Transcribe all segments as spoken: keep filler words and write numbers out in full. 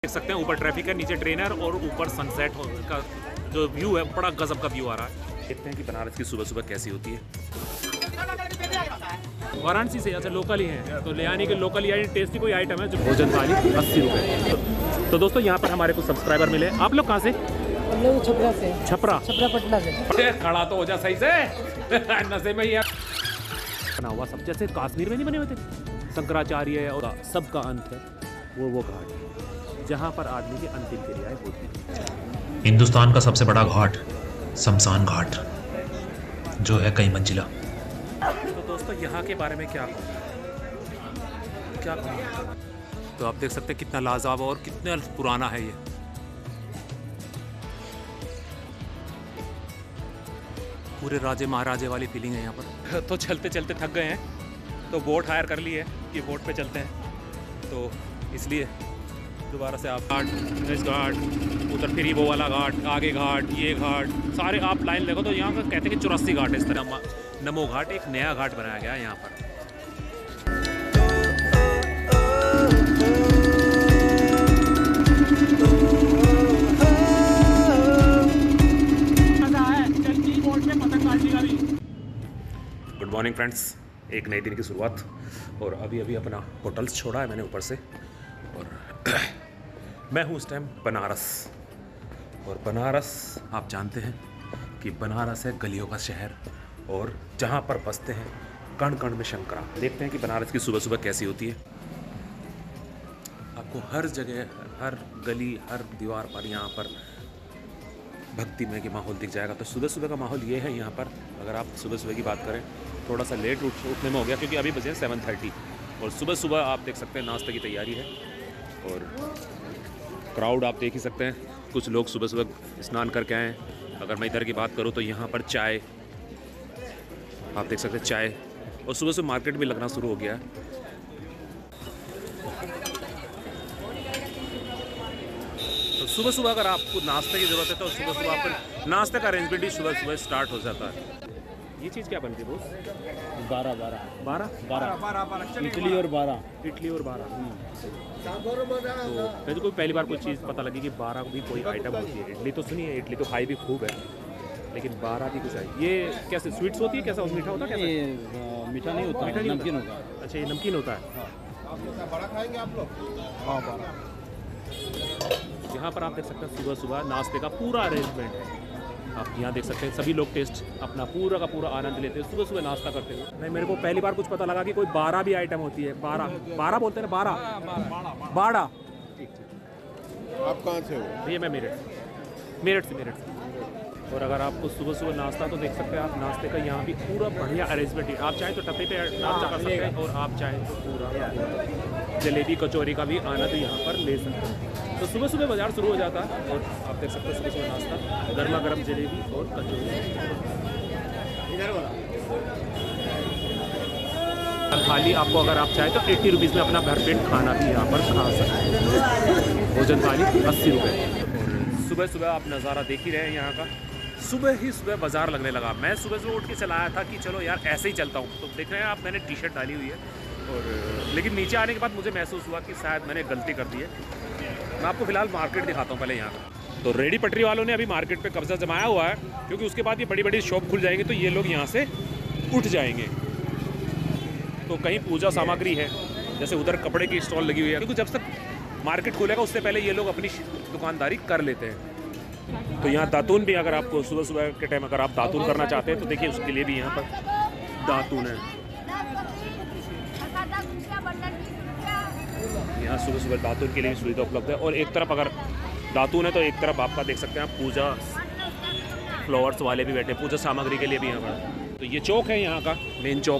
देख सकते हैं ऊपर ट्रैफिक है, नीचे ट्रेनर और ऊपर सनसेट का जो व्यू है बड़ा गजब का व्यू आ रहा है। देखते हैं कि बनारस की सुबह सुबह कैसी होती है। वाराणसी से अच्छा लोकल ही है तो ले आने के लोकल ही टेस्टी कोई आइटम है जो भोजन थाली अस्सी रुपये। तो, तो दोस्तों यहाँ पर हमारे कुछ सब्सक्राइबर मिले। आप लोग कहाँ से? हम लोग छपरा से। छपरा छपरा पटना से। खड़ा तो हो जा सही से नशे में ही बना हुआ सब जैसे कश्मीर में नहीं बने हुए थे। शंकराचार्य और सबका अंत है वो वो घाट जहाँ पर आदमी की अंतिम क्रियाएं होती हैं। हिंदुस्तान का सबसे बड़ा घाट शमशान घाट जो है कई मंजिला। तो दोस्तों यहाँ के बारे में क्या क्या कहूँ? तो आप देख सकते हैं कितना लाजवाब और कितना पुराना है ये। पूरे राजे महाराजे वाली फीलिंग है यहाँ पर। तो चलते चलते थक गए हैं तो बोट हायर कर ली है कि बोट पे चलते हैं तो इसलिए दोबारा से आप घाट इस घाट उधर फिर वो वाला घाट आगे घाट ये घाट सारे आप लाइन देखो तो यहाँ पर कहते हैं कि चौरासी घाट है। इस तरह नमो घाट एक नया घाट बनाया गया है यहाँ पर। गुड मॉर्निंग फ्रेंड्स, एक नए दिन की शुरुआत और अभी अभी अपना होटल्स छोड़ा है मैंने ऊपर से और मैं हूँ उस टाइम बनारस। और बनारस आप जानते हैं कि बनारस है गलियों का शहर और जहाँ पर बसते हैं कण कण में शंकरा। देखते हैं कि बनारस की सुबह सुबह कैसी होती है। आपको हर जगह हर गली हर दीवार पर यहाँ पर भक्तिमय के माहौल दिख जाएगा। तो सुबह सुबह का माहौल ये है यहाँ पर। अगर आप सुबह सुबह की बात करें थोड़ा सा लेट उठ उठने में हो गया क्योंकि अभी बजे सेवन थर्टी और सुबह सुबह आप देख सकते हैं नाश्ते की तैयारी है और क्राउड आप देख ही सकते हैं। कुछ लोग सुबह सुबह स्नान करके आए। अगर मैं इधर की बात करूँ तो यहाँ पर चाय आप देख सकते हैं चाय और सुबह सुबह मार्केट भी लगना शुरू हो गया है। तो सुबह सुबह अगर आपको नाश्ते की ज़रूरत है तो सुबह सुबह आपको नाश्ते का अरेंजमेंट ही सुबह सुबह स्टार्ट हो जाता है। ये चीज़ क्या बनती है दोस्त? बारह बारह बारह बारह इडली और बारह इडली और बारह। तो मुझे कोई पहली बार कोई चीज़ पता लगी कि बारह भी कोई आइटम होती है। इडली तो सुनी है, इडली तो खाई भी खूब है, लेकिन बारह भी कुछ है। ये कैसे स्वीट्स होती है? कैसा मीठा होता है? ये मीठा नहीं होता, मीठा नमकीन होता है। अच्छा ये नमकीन होता है। बड़ा खाएंगे आप लोग? हाँ बारह। यहाँ पर आप देख सकते हैं सुबह सुबह नाश्ते का पूरा अरेंजमेंट है। आप यहाँ देख सकते हैं सभी लोग टेस्ट अपना पूरा का पूरा आनंद लेते हैं सुबह सुबह नाश्ता करते हुए। नहीं मेरे को पहली बार कुछ पता लगा कि कोई बारह भी आइटम होती है। बारह बारह बोलते हैं ना? बारह बारह। ठीक ठीक। आप कहाँ से हो? भैया मैं मेरठ मेरठ से मेरठ से। और अगर आपको सुबह सुबह नाश्ता तो देख सकते हैं आप नाश्ते का यहाँ भी पूरा बढ़िया अरेंजमेंट है। आप चाहें तो टप्पे पे नाश्ता कर सकते हैं और आप चाहें तो पूरा जलेबी कचौरी का भी आनंद यहाँ पर ले सकते हैं। तो सुबह सुबह बाजार शुरू हो जाता है और आप देख सकते हैं सुबह सुबह नाश्ता गर्मा गर्म जलेबी और कचौरी। थाली आपको अगर आप चाहें तो एट्टी रुपीज़ में अपना भरपेट खाना भी यहाँ पर खा सकते हैं। भोजन थाली अस्सी रुपये। सुबह सुबह आप नज़ारा देख ही रहे हैं यहाँ का। सुबह ही सुबह बाज़ार लगने लगा। मैं सुबह सुबह उठ के चलाया था कि चलो यार ऐसे ही चलता हूँ। तो देख रहे हैं आप मैंने टी शर्ट डाली हुई है और लेकिन नीचे आने के बाद मुझे महसूस हुआ कि शायद मैंने गलती कर दी है। मैं आपको फ़िलहाल मार्केट दिखाता हूँ पहले यहाँ का। तो रेडी पटरी वालों ने अभी मार्केट पे कब्जा जमाया हुआ है क्योंकि उसके बाद ये बड़ी बड़ी शॉप खुल जाएंगी तो ये लोग यहाँ से उठ जाएंगे। तो कहीं पूजा सामग्री है जैसे उधर कपड़े की स्टॉल लगी हुई है क्योंकि जब तक मार्केट खुलेगा उससे पहले ये लोग अपनी दुकानदारी कर लेते हैं। तो यहाँ दातून भी अगर आपको सुबह सुबह के टाइम अगर आप दातून करना चाहते हैं तो देखिए उसके लिए भी यहाँ पर दातून है। यहाँ सुबह सुबह दातून के लिए भी सुविधा उपलब्ध है और एक तरफ अगर दातून है तो एक तरफ आपका देख सकते हैं आप पूजा फ्लावर्स वाले भी बैठे हैं पूजा सामग्री के लिए भी यहाँ पर। तो ये चौक है यहाँ का मेन चौक।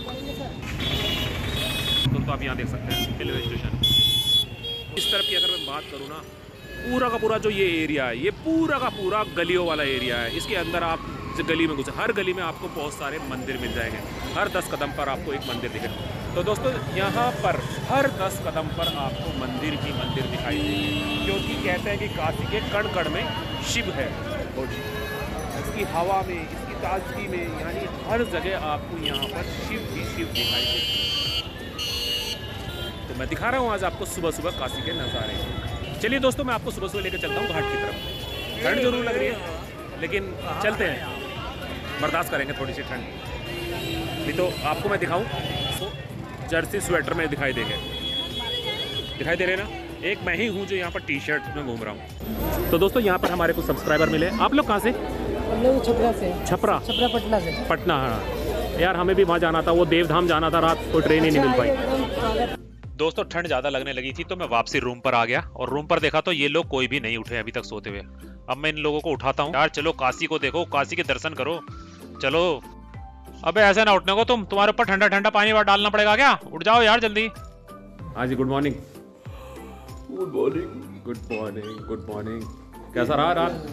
तो, तो आप यहाँ देख सकते हैं रेलवे स्टेशन। इस तरफ की अगर मैं बात करूँ ना पूरा का पूरा जो ये एरिया है ये पूरा का पूरा गलियों वाला एरिया है। इसके अंदर आप गली में घुसे हर गली में आपको बहुत सारे मंदिर मिल जाएंगे। हर दस कदम पर आपको एक मंदिर दिखेगा। तो दोस्तों यहाँ पर हर दस कदम पर आपको मंदिर ही मंदिर दिखाई देंगे क्योंकि कहते हैं कि काशी के कण कण में शिव है और इसकी हवा में इसकी ताजगी में यानी हर जगह आपको यहाँ पर शिव ही शिव दिखाई देंगे। तो मैं दिखा रहा हूँ आज आपको सुबह सुबह काशी के नज़ारे। चलिए दोस्तों, मैं आपको सुबह सुबह लेकर चलता हूँ घाट की तरफ। ठंड जरूर लग रही है, लेकिन चलते हैं, बर्दाश्त करेंगे थोड़ी सी ठंड। नहीं तो आपको मैं दिखाऊँ तो जर्सी स्वेटर में दिखाई देंगे, दिखाई दे रहे ना। एक मैं ही हूँ जो यहाँ पर टी शर्ट में घूम रहा हूँ। तो दोस्तों यहाँ पर हमारे कुछ सब्सक्राइबर मिले। आप लोग कहाँ से? हम लोग छपरा से। छपरा छपरा पटना से। पटना, हाँ यार, हमें भी वहाँ जाना था, वो देवधाम जाना था, रात को ट्रेन ही नहीं मिल पाई। दोस्तों ठंड ज़्यादा लगने लगी थी तो मैं वापसी रूम पर आ गया और रूम पर देखा तो ये लोग कोई भी नहीं उठे अभी तक सोते हुए। अब मैं इन लोगों को उठाता हूँ। यार चलो काशी को देखो, काशी के दर्शन करो, चलो। अबे ऐसे ना उठने को, तुम तुम्हारे ऊपर ठंडा ठंडा पानी डालना पड़ेगा क्या? उठ जाओ यार जल्दी। हाँ जी, good morning. Good morning good morning good morning. कैसा रहा रात?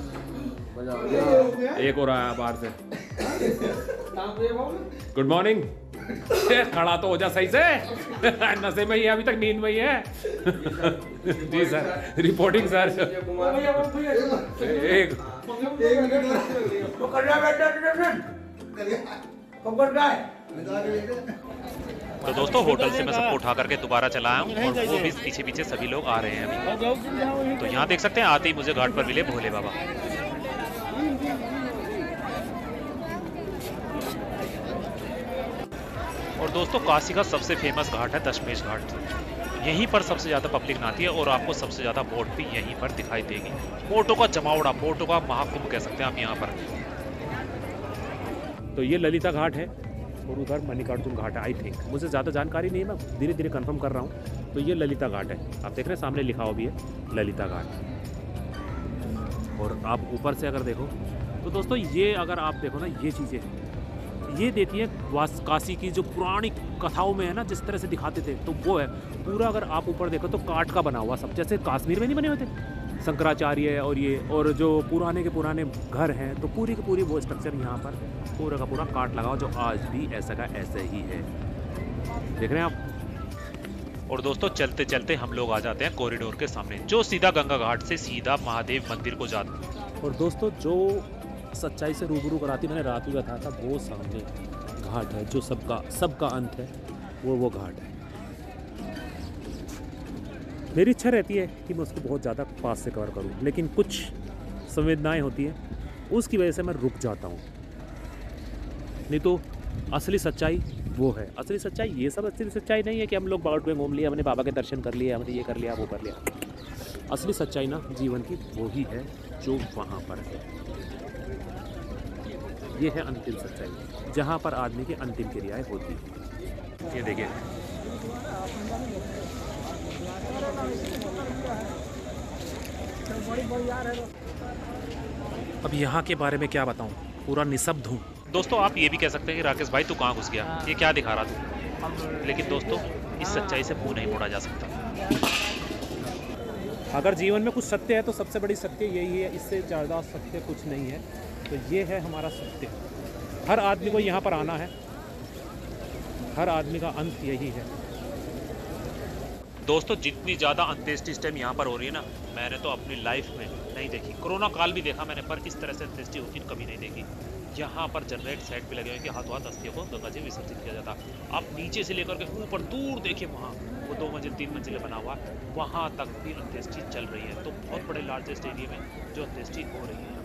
एक हो रहा है बाहर से। Good morning. खड़ा तो हो जा सही से। नशे में ही है, अभी तक नींद में ही है। जी सर, रिपोर्टिंग सर। एक तो दोस्तों होटल से मैं सबको उठा करके दोबारा चला आया हूँ और वो भी पीछे पीछे सभी लोग आ रहे हैं अभी। तो यहाँ देख सकते हैं, आते ही मुझे घाट पर मिले भोले बाबा। और दोस्तों काशी का सबसे फेमस घाट है दशमेश घाट। यहीं पर सबसे ज्यादा पब्लिक नहाती है और आपको सबसे ज्यादा बोट भी यहीं पर दिखाई देगी। बोटों का जमावड़ा, बोटों का महाकुंभ कह सकते हैं आप यहाँ पर। तो ये ललिता घाट है और उधर मल्लिकार्जुन घाट है आई थिंक। मुझे ज़्यादा जानकारी नहीं है, मैं धीरे धीरे कंफर्म कर रहा हूँ। तो ये ललिता घाट है, आप देख रहे हैं सामने लिखा हुआ भी है ललिता घाट। और आप ऊपर से अगर देखो तो दोस्तों ये अगर आप देखो ना, ये चीज़ें ये देती है वास काशी की जो पुरानी कथाओं में है ना, जिस तरह से दिखाते थे, तो वो है पूरा। अगर आप ऊपर देखो तो काठ का बना हुआ सब, जैसे कश्मीर में नहीं बने होते शंकराचार्य और ये, और जो पुराने के पुराने घर हैं, तो पूरी की पूरी वो स्ट्रक्चर यहाँ पर पूरा का पूरा काट लगाओ, जो आज भी ऐसा का ऐसे ही है। देख रहे हैं आप। और दोस्तों चलते चलते हम लोग आ जाते हैं कॉरिडोर के सामने, जो सीधा गंगा घाट से सीधा महादेव मंदिर को जाता है। और दोस्तों जो सच्चाई से रूबरू कराती, मैंने रात भी बताया था, वो सामने घाट है जो सबका सबका अंत है, वो वो घाट है। मेरी इच्छा रहती है कि मैं उसको बहुत ज़्यादा पास से कवर करूं, लेकिन कुछ संवेदनाएं होती हैं, उसकी वजह से मैं रुक जाता हूं। नहीं तो असली सच्चाई वो है। असली सच्चाई ये सब असली सच्चाई नहीं है कि हम लोग बाउट में घूम लिए, हमने बाबा के दर्शन कर लिए, हमने ये कर लिया वो कर लिया। असली सच्चाई ना जीवन की वो ही है जो वहाँ पर है। ये है अंतिम सच्चाई, जहाँ पर आदमी की अंतिम क्रियाएं होती हैं। ये देखिए, अब यहाँ के बारे में क्या बताऊँ, पूरा निशब्द हूँ। दोस्तों आप ये भी कह सकते हैं कि राकेश भाई तू कहाँ घुस गया, ये क्या दिखा रहा तू? लेकिन दोस्तों इस सच्चाई से मुंह नहीं मोड़ा जा सकता। अगर जीवन में कुछ सत्य है तो सबसे बड़ी सत्य यही है, इससे ज़्यादा सत्य कुछ नहीं है। तो ये है हमारा सत्य। हर आदमी को यहाँ पर आना है, हर आदमी का अंत यही है। दोस्तों जितनी ज़्यादा अंत्येष्टि इस टाइम यहाँ पर हो रही है ना, मैंने तो अपनी लाइफ में नहीं देखी। कोरोना काल भी देखा मैंने, पर इस तरह से अंत्येष्टि होती कभी नहीं देखी। यहाँ पर जनरेट सेट भी लगे हुए कि हाथों हाथ अस्थियों को गंगा जी विसर्जित किया जाता। आप नीचे से लेकर के ऊपर दूर देखिए, वहाँ वो दो मंजिल तीन मंजिल बना हुआ, वहाँ तक भी अंत्येष्टि चल रही है। तो बहुत बड़े लार्जेस्ट एरिया में जो अंत्येष्टि हो रही है।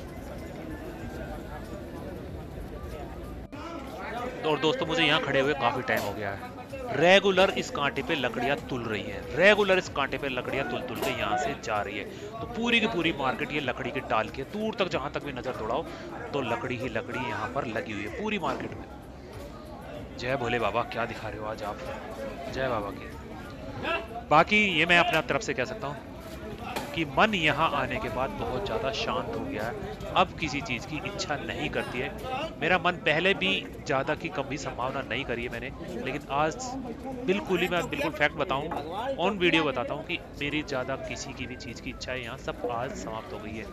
और दोस्तों मुझे यहाँ खड़े हुए काफ़ी टाइम हो गया है। रेगुलर इस कांटे पे लकड़ियाँ तुल रही हैं, रेगुलर इस कांटे पे लकड़ियाँ तुल तुल के यहाँ से जा रही है। तो पूरी की पूरी मार्केट ये लकड़ी के टाल के, दूर तक जहाँ तक भी नज़र दौड़ाओ तो लकड़ी ही लकड़ी यहाँ पर लगी हुई है पूरी मार्केट में। जय भोले बाबा, क्या दिखा रहे हो आज आप, जय बाबा की। बाकी ये मैं अपने तरफ से कह सकता हूँ कि मन यहाँ आने के बाद बहुत ज़्यादा शांत हो गया है। अब किसी चीज़ की इच्छा नहीं करती है। मेरा मन पहले भी ज़्यादा की कभी संभावना नहीं करी है मैंने, लेकिन आज बिल्कुल ही, मैं बिल्कुल फैक्ट बताऊँ, ऑन वीडियो बताता हूँ कि मेरी ज़्यादा किसी की भी चीज़ की इच्छा है यहाँ सब आज समाप्त हो गई है।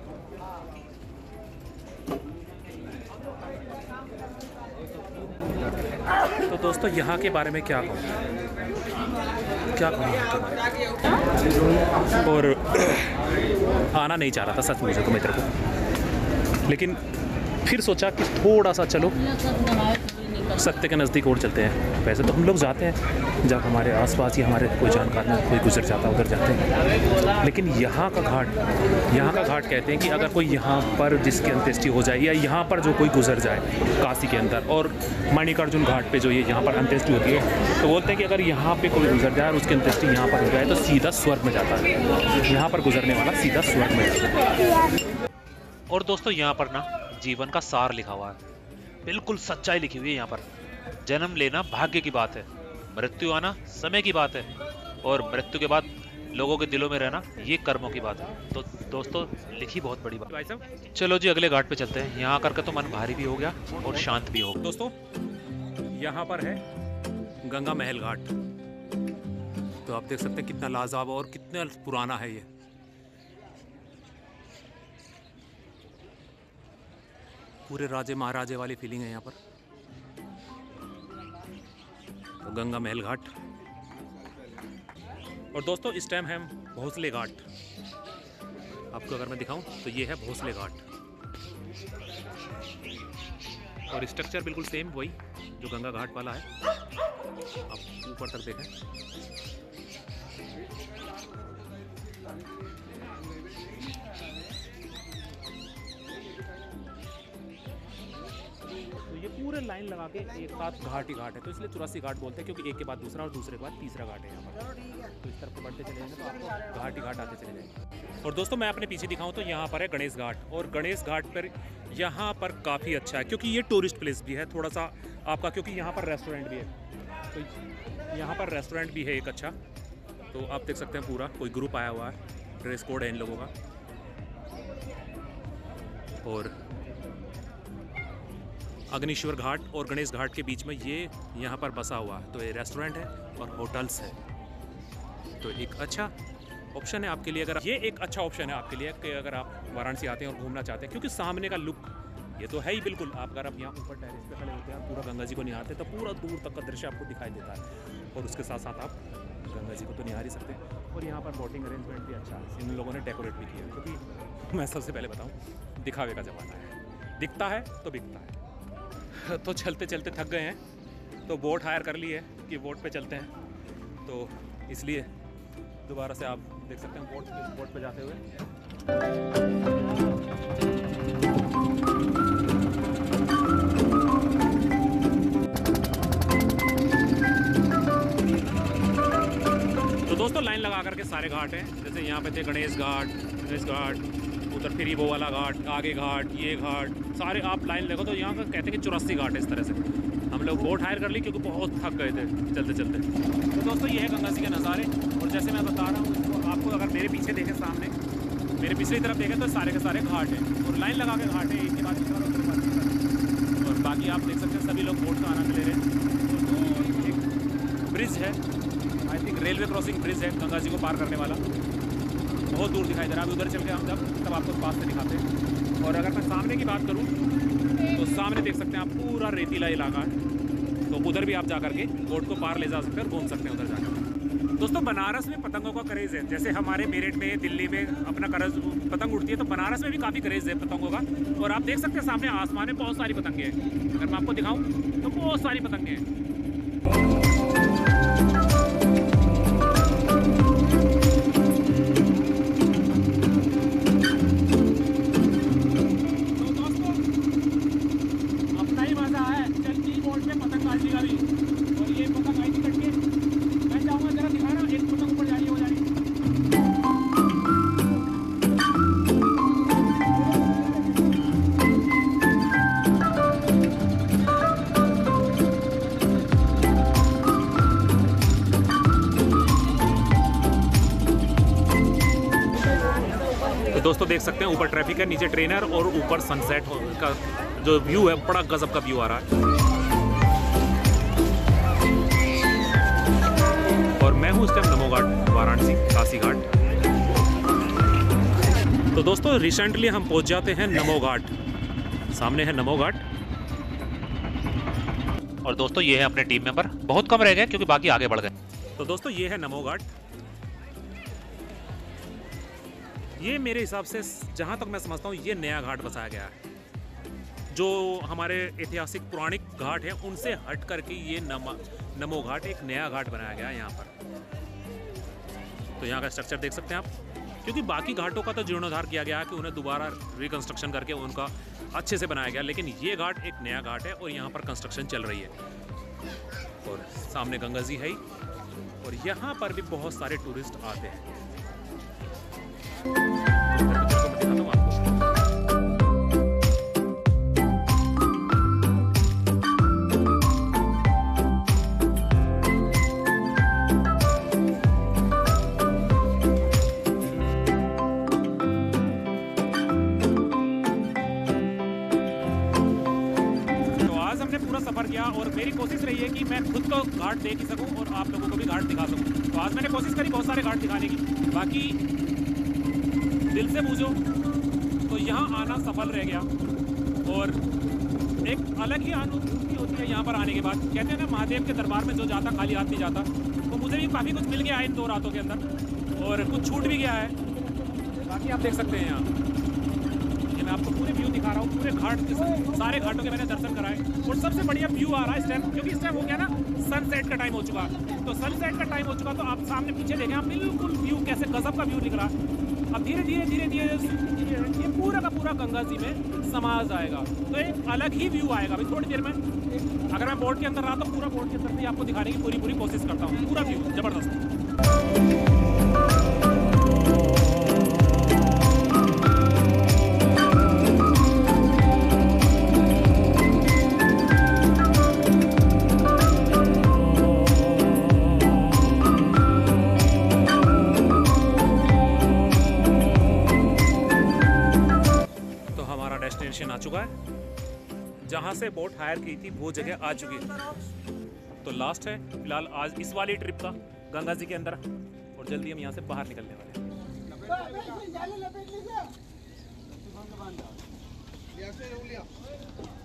तो दोस्तों यहाँ के बारे में क्या कहूँ, क्या कहूँ यहाँ के बारे में। और आना नहीं चाह रहा था सच मुझे तो मित्र को, लेकिन फिर सोचा कि थोड़ा सा चलो सत्य के नज़दीक और चलते हैं। वैसे तो हम लोग जाते हैं जब हमारे आसपास ही हमारे कोई जानकार में कोई गुजर जाता है उधर जाते हैं, लेकिन यहाँ का घाट यहाँ का घाट कहते हैं कि अगर कोई यहाँ पर जिसकी अंत्येष्टि हो जाए या यहाँ पर जो कोई गुजर जाए काशी के अंदर और मणिकार्जुन घाट पे जो ये यहाँ पर अंत्येष्टि होती है, तो बोलते हैं कि अगर यहाँ पे कोई गुजर जाए और उसकी अंत्येष्टि यहाँ पर हो जाए तो सीधा स्वर्ग में जाता है। यहाँ पर गुजरने वाला सीधा स्वर्ग में जाता है। और दोस्तों यहाँ पर ना जीवन का सार लिखा हुआ है, बिल्कुल सच्चाई लिखी हुई है यहाँ पर। जन्म लेना भाग्य की बात है, मृत्यु आना समय की बात है, और मृत्यु के बाद लोगों के दिलों में रहना ये कर्मों की बात है। तो दोस्तों लिखी बहुत बड़ी बात। भाई साहब चलो जी अगले घाट पे चलते हैं। यहाँ करके तो मन भारी भी हो गया और शांत भी हो गया। दोस्तों यहाँ पर है गंगा महल घाट, तो आप देख सकते हैं कितना लाजवाब और कितना पुराना है ये। पूरे राजे महाराजे वाली फीलिंग है यहाँ पर। तो गंगा महल घाट, और दोस्तों इस टाइम हम भोसले घाट, आपको अगर मैं दिखाऊं तो ये है भोसले घाट, और स्ट्रक्चर बिल्कुल सेम वही जो गंगा घाट वाला है। आप ऊपर तक देखें, ये पूरे लाइन लगा के एक साथ घाट ही घाट है, तो इसलिए चौरासी घाट बोलते हैं, क्योंकि एक के बाद दूसरा और दूसरे के बाद तीसरा घाट है यहाँ पर। तो इस तरफ को बढ़ते चले जाएंगे तो आपको घाट ही घाट आते चले जाएंगे। और दोस्तों मैं अपने पीछे दिखाऊं तो यहाँ पर है गणेश घाट, और गणेश घाट पर यहाँ पर काफ़ी अच्छा है क्योंकि ये टूरिस्ट प्लेस भी है थोड़ा सा आपका, क्योंकि यहाँ पर रेस्टोरेंट भी है। तो यहाँ पर रेस्टोरेंट भी है एक अच्छा, तो आप देख सकते हैं पूरा कोई ग्रुप आया हुआ है, ड्रेस कोड है इन लोगों का। और अग्निश्वर घाट और गणेश घाट के बीच में ये यहाँ पर बसा हुआ है, तो ये रेस्टोरेंट है और होटल्स है। तो एक अच्छा ऑप्शन है आपके लिए, अगर ये एक अच्छा ऑप्शन है आपके लिए कि अगर आप वाराणसी आते हैं और घूमना चाहते हैं, क्योंकि सामने का लुक ये तो है ही बिल्कुल। आप अगर आप यहाँ ऊपर टेरेस पे खड़े होते हैं, पूरा गंगा जी को निहारते हैं, तो पूरा दूर तक का दृश्य आपको दिखाई देता है, और उसके साथ साथ आप गंगा जी को तो निहार ही सकते हैं। और यहाँ पर बोटिंग अरेंजमेंट भी अच्छा है, इन लोगों ने डेकोरेट भी किया, क्योंकि मैं सबसे पहले बताऊँ दिखावे का ज़माना है, दिखता है तो बिकता है। तो चलते चलते थक गए हैं, तो बोट हायर कर ली है कि बोट पे चलते हैं, तो इसलिए दोबारा से आप देख सकते हैं बोट पे बोट पे जाते हुए। तो दोस्तों लाइन लगा करके सारे घाट हैं, जैसे यहाँ पे थे गणेश घाट, गणेश घाट, उधर फिर वो वाला घाट, आगे घाट, ये घाट, सारे आप लाइन लगो तो यहाँ का कहते हैं कि चौरासी घाट है। इस तरह से हम लोग बोट हायर कर ली क्योंकि बहुत थक गए थे चलते चलते। तो दोस्तों ये है गंगा जी के नज़ारे, और जैसे मैं बता रहा हूँ तो आपको अगर मेरे पीछे देखें, सामने मेरे पिछली तरफ देखें तो सारे के सारे घाट हैं, और लाइन लगा के घाट है, एक के बाद दूसरा। और बाकी आप देख सकते हैं सभी लोग बोट का आनंद ले रहे हैं। एक ब्रिज है, I think railway crossing bridge है गंगा जी को पार करने वाला, बहुत दूर दिखाई दे रहा है। अभी उधर चल के हम जब तब आपको पास से दिखाते हैं। और अगर मैं सामने की बात करूं तो सामने देख सकते हैं आप पूरा रेतीला इलाका है, तो उधर भी आप जा करके बोट को पार ले जा सकते हैं और घूम सकते हैं उधर जाकर। दोस्तों बनारस में पतंगों का क्रेज़ है, जैसे हमारे मेरठ में, दिल्ली में अपना करज पतंग उड़ती है, तो बनारस में भी काफ़ी क्रेज़ है पतंगों का। और आप देख सकते हैं सामने आसमान में बहुत सारी पतंगें हैं, अगर मैं आपको दिखाऊँ तो बहुत सारी पतंगें हैं। तो दोस्तों देख सकते हैं ऊपर ट्रैफिक है, नीचे ट्रेनर, और ऊपर सनसेट का जो व्यू है बड़ा गजब का व्यू आ रहा है। और मैं हूँ इस टाइम नमो घाट, वाराणसी काशी घाट। तो दोस्तों रिसेंटली हम पहुँच जाते हैं नमो घाट, सामने है नमो घाट। और दोस्तों ये है अपने टीम मेंबर, बहुत कम रह गए क्योंकि बाकी आगे बढ़ गए। तो दोस्तों ये है नमो घाट। ये मेरे हिसाब से जहाँ तक मैं समझता हूँ ये नया घाट बसाया गया है, जो हमारे ऐतिहासिक पौराणिक घाट हैं उनसे हट करके ये नमा नमो घाट एक नया घाट बनाया गया है यहाँ पर। तो यहाँ का स्ट्रक्चर देख सकते हैं आप, क्योंकि बाकी घाटों का तो जीर्णोद्धार किया गया है कि उन्हें दोबारा रिकंस्ट्रक्शन करके उनका अच्छे से बनाया गया, लेकिन ये घाट एक नया घाट है और यहाँ पर कंस्ट्रक्शन चल रही है। और सामने गंगा जी है ही, और यहाँ पर भी बहुत सारे टूरिस्ट आते हैं। सफर किया और मेरी कोशिश रही है कि मैं खुद तो घाट देख ही सकूं और आप लोगों को भी घाट दिखा सकूं। तो आज मैंने कोशिश करी बहुत सारे घाट दिखाने की, बाकी दिल से पूछो तो यहाँ आना सफल रह गया। और एक अलग ही अनुभूति होती है यहाँ पर आने के बाद। कहते हैं ना, महादेव के दरबार में जो जाता खाली हाथ नहीं जाता। तो मुझे भी काफ़ी कुछ मिल गया है इन दो रातों के अंदर, और कुछ छूट भी गया है। बाकी आप देख सकते हैं यहाँ मैं आपको पूरे व्यू दिखा रहा हूँ, पूरे घाट के सारे घाटों के मैंने दर्शन कराए। और सबसे बढ़िया व्यू आ रहा है इस टाइम, क्योंकि इस टाइम हो गया ना सनसेट का टाइम हो चुका। तो सनसेट का टाइम हो चुका तो आप सामने पीछे देखें, आप बिल्कुल व्यू कैसे गजब का व्यू दिख रहा है। अब धीरे धीरे धीरे धीरे ये पूरा का पूरा गंगा जी में समा जाएगा, तो एक अलग ही व्यू आएगा। अभी थोड़ी देर में अगर मैं बोट के अंदर रहा तो पूरा बोट के अंदर से आपको दिखाने की पूरी पूरी कोशिश करता हूँ। पूरा व्यू जबरदस्त। डेस्टिनेशन आ चुका है, जहां से बोट हायर की थी वो जगह आ चुकी है। तो लास्ट है फिलहाल आज इस वाली ट्रिप का गंगा जी के अंदर, और जल्दी हम यहां से बाहर निकलने वाले हैं।